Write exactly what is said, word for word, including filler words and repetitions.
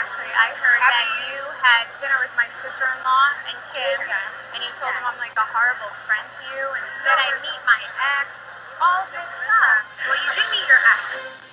Ashley, I heard Happy- that you had dinner with my sister-in-law and Kim, Yes. and you told Yes. them I'm like a horrible friend to you, and No, that I we're- meet my ex, all No, this Melissa. stuff. Well, you did meet your ex.